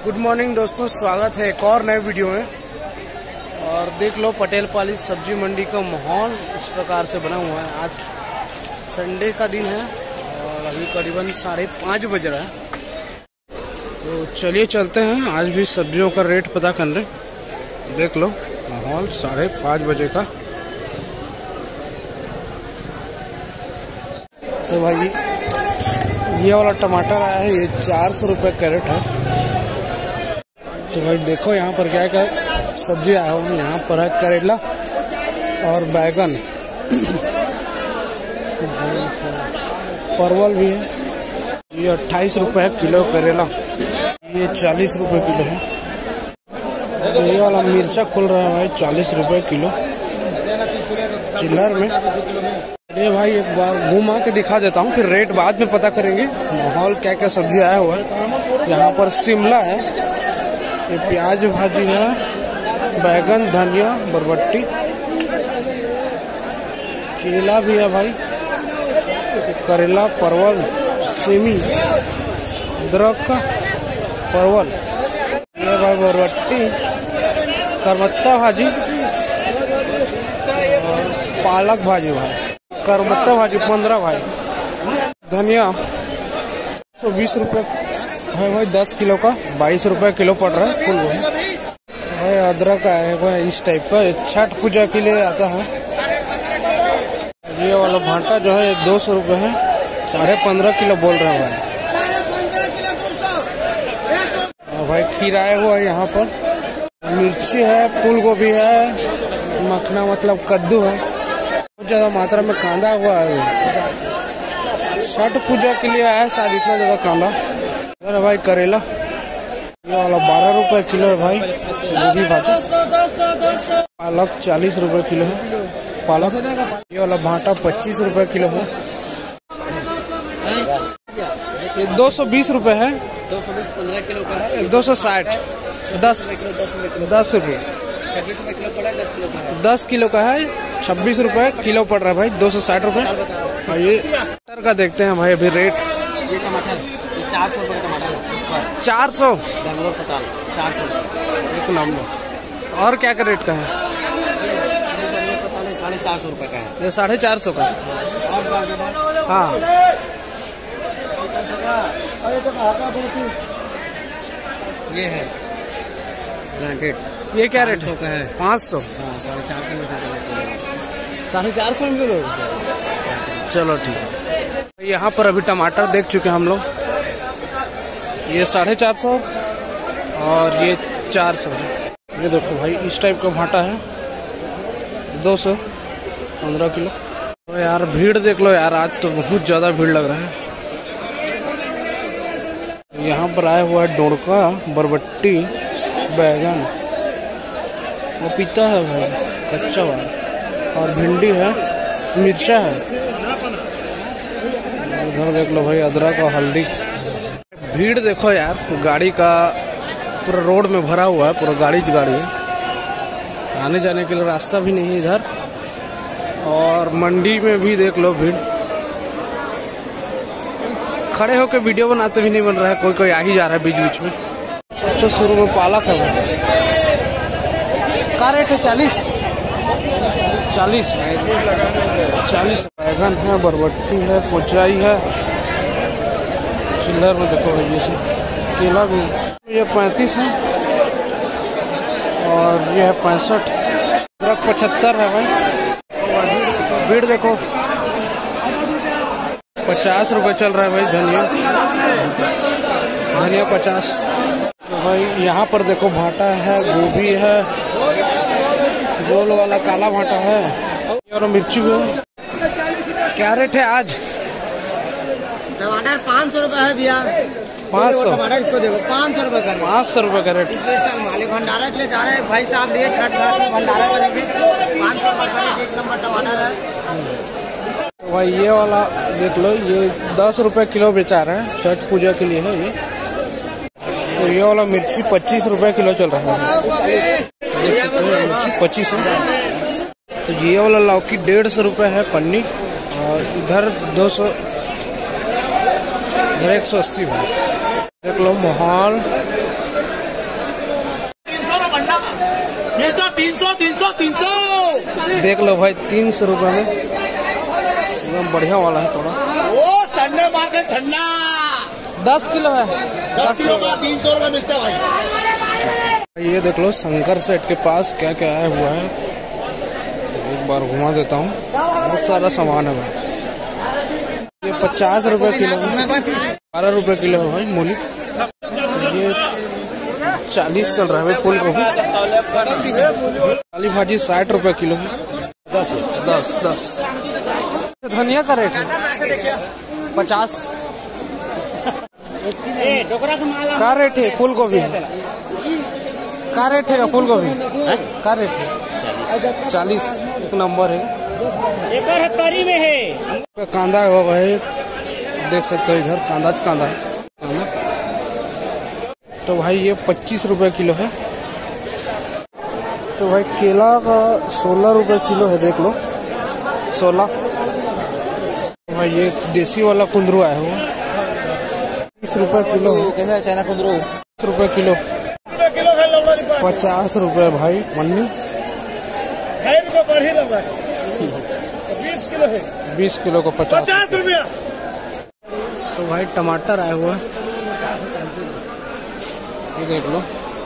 Good morning दोस्तों, स्वागत है एक और नए वीडियो में। और देख लो पटेल पाली सब्जी मंडी का माहौल इस प्रकार से बना हुआ है। आज संडे का दिन है और अभी करीबन 5:30 बज रहा है। तो चलिए चलते हैं, आज भी सब्जियों का रेट पता करने। देख लो माहौल 5:30 बजे का। तो भाई ये वाला टमाटर आया है, ये 400 रुपये कैरेट है। तो भाई देखो यहाँ पर क्या क्या सब्जी आया हुआ है। यहाँ पर है करेला और बैगन, परवल भी है। ये 28 रुपये किलो करेला, ये 40 रुपये किलो है। तो ये वाला मिर्चा खुल रहा है भाई 40 रुपये किलो चिल्लर में। ये भाई एक बार घुमा के दिखा देता हूँ, फिर रेट बाद में पता करेंगे। माहौल क्या क्या सब्जी आया हुआ है। यहाँ पर शिमला है, ये प्याज भाजी है, बैगन, धनिया, बरबट्टी, केला भी है भाई, करेला, परवल, सेमी, अदरक का परवल, ये भाई बरबट्टी, करमत्ता भाजी और पालक भाजी भाई। करमत्ता भाजी 15 भाई। धनिया 120 रुपये है भाई 10 किलो का, 22 रुपये किलो पड़ रहा है फुल भाई। अदरक है भाई इस टाइप का, छठ पूजा के लिए आता है। ये वाला भाटा जो है 200 रुपये है, 15.5 किलो बोल रहे हैं भाई। भाई खीरा हुआ है यहाँ पर, मिर्ची है, फूल गोभी है, मखना मतलब कद्दू है, बहुत ज्यादा मात्रा में कांदा हुआ है। छठ पूजा के लिए आया शायद इतना ज्यादा कांदा। अरे भाई करेला ये वाला 12 रुपये किलो है भाई। गोभी भाजी, पालक 40 रुपये किलो है पालक। ये वाला भाटा 25 रुपये किलो है। ये 220 रुपये है, 15 किलो का है। 260 10 रुपये 10 किलो का है, 26 रुपये किलो पड़ रहा है भाई, 260 रुपये। और ये टमाटर का देखते हैं भाई अभी रेट। ये टमाटर 400 रुपये टमाटर, 400 400 एक नंबर। और क्या का रेट का है? 450 रुपये का है, ये 450 का। हाँ ये है ब्लैंकेट, ये क्या रेट का है? 500। 450 में किलो। चलो ठीक है। यहाँ पर अभी टमाटर देख चुके हैं हम लोग, ये 450 और ये 400। ये देखो भाई इस टाइप का भाटा है 200, 15 किलो। तो यार भीड़ देख लो यार, आज तो बहुत ज्यादा भीड़ लग रहा है। यहाँ पर आया हुआ है डोड़का, बरबट्टी, बैगन, पपीता है भाई कच्चा वाला, और भिंडी है, मिर्चा है। उधर देख लो भाई अदरक और हल्दी। भीड़ देखो यार, गाड़ी का पूरा रोड में भरा हुआ है, पूरा गाड़ी है। आने जाने के लिए रास्ता भी नहीं है इधर। और मंडी में भी देख लो भीड़, खड़े होकर वीडियो बनाते भी नहीं बन रहा है, कोई कोई आ ही जा रहा है बीच बीच में। तो शुरू में पालक है भाई, क्या रेट है? 40 बैगन है, बरबट्टी है, कोचाई है, चिल्लर में देखो भाई जैसे केला भी। ये 35 है और ये है 65। अदरक 75 है भाई। भीड़ देखो 50 रुपये चल रहा है भाई। धनिया 50। तो भाई यहाँ पर देखो भाटा है, गोभी है, गोल वाला काला भाटा है, और मिर्ची भी है। क्या रेट है आज? टमाटर 500 रुपये है भैया। 500 टमाटर इसको देखो 500 रुपये का, 500 रुपये का रेट। मालिक भंडारा के लिए जा रहे हैं भाई साहब, लिए छठ भंडारा करेंगे 500 रुपये एक नंबर टमाटर है भाई। ये वाला देख लो, ये 10 रुपये किलो बेचा रहे हैं, छठ पूजा के लिए है ये। तो ये वाला मिर्ची 25 रुपये किलो चल रहा है, मिर्ची 25 है। तो ये वाला लौकी 150 रुपये है पन्नी, और इधर 200, इधर 180 है। देख लो माहौल 300 देख लो भाई 300 रुपए में एकदम बढ़िया वाला है थोड़ा। ओ संडे मार्केट ठंडा 10 किलो है, 10 किलो का 300 रुपए मिर्चा भाई। ये देख लो शंकर सेठ के पास क्या क्या आया हुआ है, एक बार घुमा देता हूँ। बहुत सारा सामान है भाई। ये 50 रुपए किलो है, 12 रुपए किलो है भाई मूली। ये 40 चल रहा है भाई फूल गोभी। काली भाजी 60 रुपए किलो है, 10। धनिया का रेट है 50। का रेट है फूल गोभी का रेट है फूल गोभी का रेट है 40 एक नंबर है। 71 में है। कांदा है भाई, देख सकते हो इधर कांदा है। तो भाई ये 25 रुपए किलो है। तो भाई केला का 16 रुपए किलो है, देख लो 16। भाई ये देसी वाला कुंदरू आया हुआ 30 रुपए किलो। कैसा है चाइना कुंदरू? 30 रुपए किलो। 50 रुपए भाई मन्नी। 20 किलो को 50 रुपया। तो भाई टमाटर आया हुआ है, ये देख लो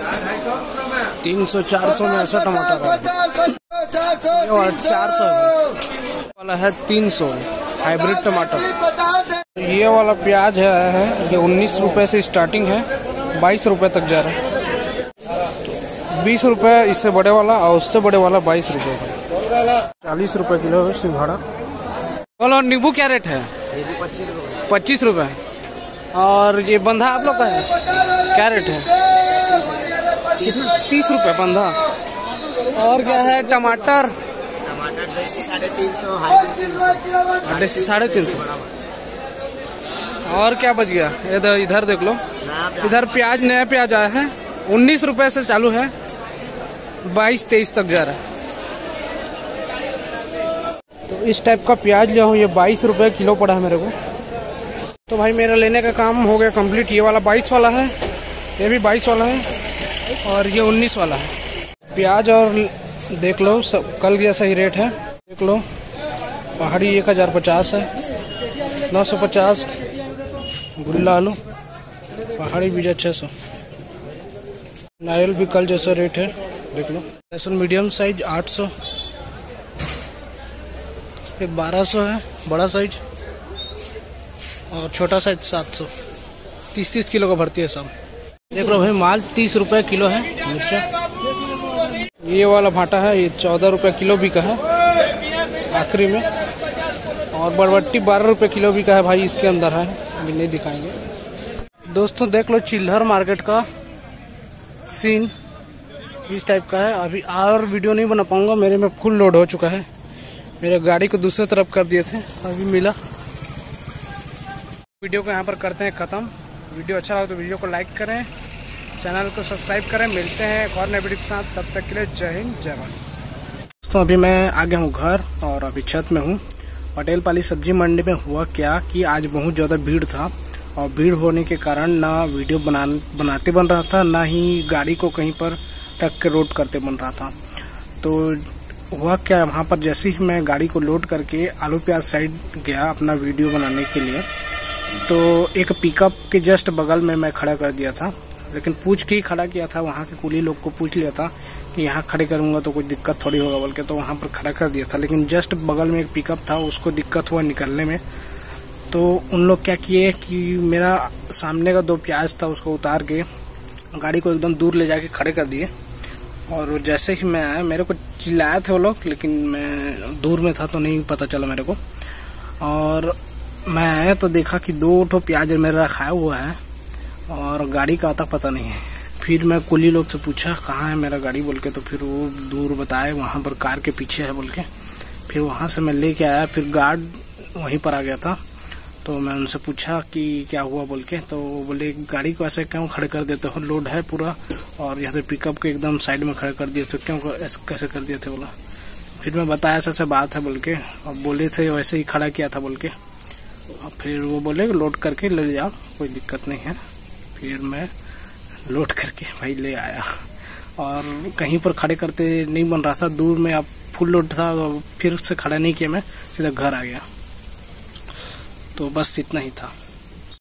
300-400 में ऐसा टमाटर है। 400 वाला है 300 हाइब्रिड टमाटर। ये वाला प्याज है ये 19 रुपए से स्टार्टिंग है, 22 रुपए तक जा रहा है। 20 रुपए इससे बड़े वाला और उससे बड़े वाला 22 रुपए। 40 रुपए किलो है सिंघाड़ा। बोलो नींबू क्या रेट है? 25 रुपए। और ये बंधा आप लोग का है क्या रेट है? 30 रुपए बंधा। और क्या है टमाटर? टमाटर 350 350। और क्या बच गया? इधर देख लो, इधर प्याज नया प्याज आया है 19 रुपए से चालू है, 22-23 तक जा रहा है। तो इस टाइप का प्याज जो है ये 22 रुपए किलो पड़ा है मेरे को। तो भाई मेरा लेने का काम हो गया कंप्लीट। ये वाला 22 वाला है, ये भी 22 वाला है और ये 19 वाला है। प्याज और देख लो सब कल जैसा ही रेट है। देख लो पहाड़ी 1050 है, 950। गुल्ला आलू पहाड़ी बीजा 600। नारियल भी कल जैसा रेट है, देख लो। लहसुन मीडियम साइज 800। ये 1200 है बड़ा साइज, और छोटा साइज 700। 30-30 किलो का भरती है सब। देख लो भाई माल 30 रुपए किलो है मिर्चा। ये वाला भाटा है ये 14 रुपए किलो भी का है आखिरी में। और बरबट्टी 12 रुपए किलो भी का है भाई, इसके अंदर है, अभी नहीं दिखाएंगे। दोस्तों देख लो चिल्हर मार्केट का सीन इस टाइप का है। अभी और वीडियो नहीं बना पाऊंगा, मेरे में फुल लोड हो चुका है। मेरे गाड़ी को दूसरी तरफ कर दिए थे, अभी मिला। वीडियो को यहाँ पर करते हैं खत्म। वीडियो अच्छा लगा तो वीडियो को लाइक करें, चैनल को सब्सक्राइब करें। मिलते हैं एक और नए वीडियो के साथ, तब तक के लिए जय हिंद जय भारत। दोस्तों अभी मैं आ गया हूँ घर और अभी छत में हूँ। पटेल पाली सब्जी मंडी में हुआ क्या कि आज बहुत ज्यादा भीड़ था, और भीड़ होने के कारण ना वीडियो बनाते बन रहा था, ना ही गाड़ी को कहीं पर टक के लोड करते बन रहा था। तो हुआ क्या, वहाँ पर जैसे ही मैं गाड़ी को लोड करके आलू प्याज साइड गया अपना वीडियो बनाने के लिए, तो एक पिकअप के जस्ट बगल में मैं खड़ा कर दिया था। लेकिन पूछ के ही खड़ा किया था, वहाँ के कुली लोग को पूछ लिया था कि यहाँ खड़े करूंगा तो कोई दिक्कत थोड़ी होगा बोल के, तो वहाँ पर खड़ा कर दिया था। लेकिन जस्ट बगल में एक पिकअप था, उसको दिक्कत हुआ निकलने में। तो उन लोग क्या किए कि मेरा सामने का 2 प्याज था उसको उतार के गाड़ी को एकदम दूर ले जाके खड़े कर दिए। और जैसे ही मैं आया मेरे को चिल्लाए थे वो लोग, लेकिन मैं दूर में था तो नहीं पता चला मेरे को। और मैं आया तो देखा कि 2 प्याज मेरा खाया हुआ है और गाड़ी का आता पता नहीं है। फिर मैं कुली लोग से पूछा कहाँ है मेरा गाड़ी बोल के, तो फिर वो दूर बताए वहां पर कार के पीछे है बोल के। फिर वहां से मैं लेके आया, फिर गार्ड वहीं पर आ गया था। तो मैं उनसे पूछा कि क्या हुआ बोल के, तो बोले गाड़ी को ऐसे क्यों खड़े कर देते हो, लोड है पूरा और यहाँ पे पिकअप के एकदम साइड में खड़े कर दिए थे, क्यों कैसे कर दिए थे बोला। फिर मैं बताया ऐसा बात है बोल के, और बोले थे वैसे ही खड़ा किया था बोल के। और फिर वो बोले लोड करके ले जाओ कोई दिक्कत नहीं है। फिर मैं लोड करके भाई ले आया। और कहीं पर खड़े करते नहीं बन रहा था, दूर में अब फुल लोड था, फिर उससे खड़ा नहीं किया, मैं सीधा घर आ गया। तो बस इतना ही था।